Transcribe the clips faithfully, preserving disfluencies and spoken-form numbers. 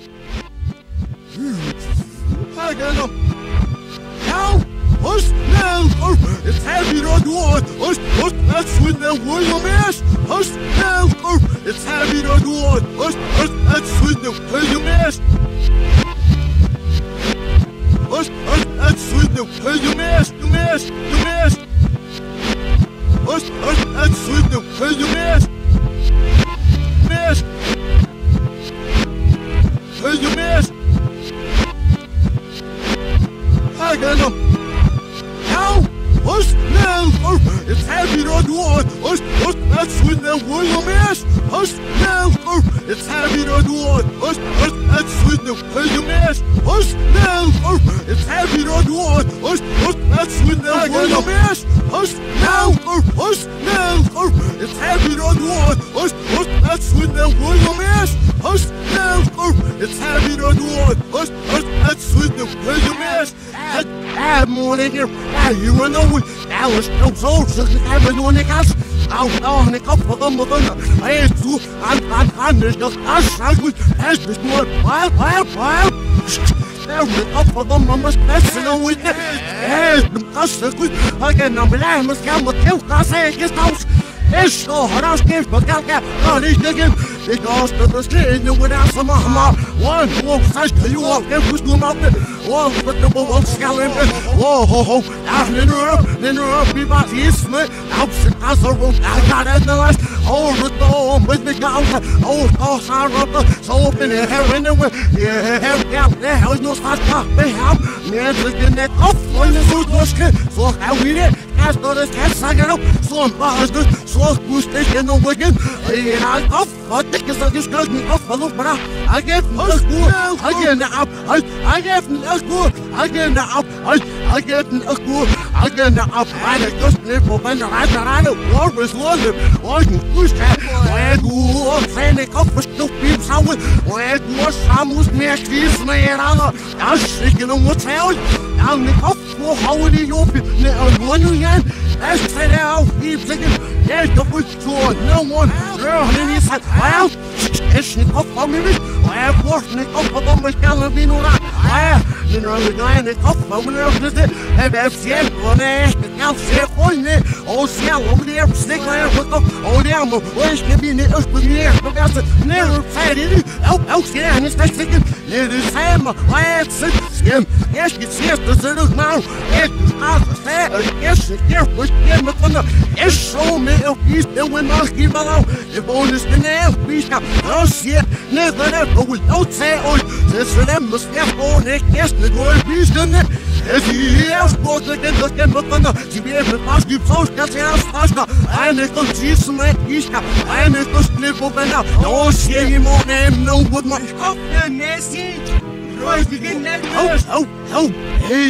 I got him. Now, push now. It's heavy on the wall. Push, push, that's when the William is. Push now. It's heavy on the wall. Push, push, that's when the William is. Push, push, that's when the William is. You missed, you missed. Push, push, that's when the William is. Missed. You missed. I got him. Now, push now. It's heavy on the wall. Push, push, that's when the William is. Push now. It's heavy on the wall. Push, push, that's when the William is. Push now. It's heavy on the wall. Push, push, that's when the William is. Push now. Push now. It's heavy on the wall. Push, push, that's when the William is. Push now. It's heavy on the wall. Push, push, that's when the William is. Bad morning here. You run over. That was no soul. So I was doing it. I'll go and come for them. I had to. I'm I'm I'm just I was as this more wild wild wild. There was up for them. I must pass it on with it. Yes, the customer. I can number nine. Must come with you. I say it gets house. It's so hard. I can't forget that. Oh, these niggas. They lost the skin without some armor. One wolf says to you all, get who's doing out there. One with the wolf scallop. Whoa, ho, ho. Down in Europe, in Europe, be my teeth, man. Out the castle room, I got it the last. All the dome with the gout. All the I rub the soap in the hair in the way. Yeah, yeah, there was no such talk. They have men taking that off when the suit was good. So how we did. As good as cats, I get up. So I'm bastard. So boosted in the wicked. And I off. I think it's like it's got me off a little bit. I get from the school. I get up. I get from the school. I get up. I get from the school. I get up. I just live for when I got out. War is one. War is push that. Where do you send a cup of stupid sound? Where do you some was me? She's me and I'm shaking on what's hell. I'm the cup for how it is open. Now, one again. That's it out. Keep thinking. There's the foot sword. No one. Girl, and he said, well, it's the cup for me. Well, of course, the cup for them was telling me no that. Well, you know, the guy in the cup for me, there's it. And that's it. Well, there's the cow shit on there. Oh, see, over there, stick there with the oh, damn, where's the be in the earth with the air? But that's it. Never said it. Oh, oh, yeah, and it's that thinking. It is him. Let's sit. Skim. Yes, it's yes, the little man. It's not the sad. Yes, it's here. What's the but the it's so many of these that when I keep along. If all is the name, please come. Oh, shit. Never ever will don't say, oh, this for them must have all neck. Yes, the boy, please, done it. As he has bought the end of them, but the G B F must be forced as he has faster. I never see some at Ishka. I never slip over now. No shame on them, no wood much. Oh, the message. Oh, oh, oh, hey.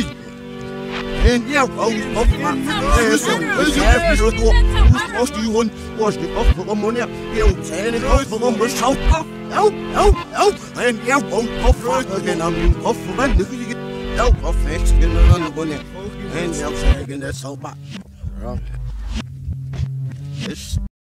And yeah, oh, oh, there's a there's a who's lost you one was the off for the money. You saying it off for the money. Oh, oh, oh, oh, and yeah, oh, off again. I mean, off for the oh, off next again on the money. And yeah, saying that's so bad. This.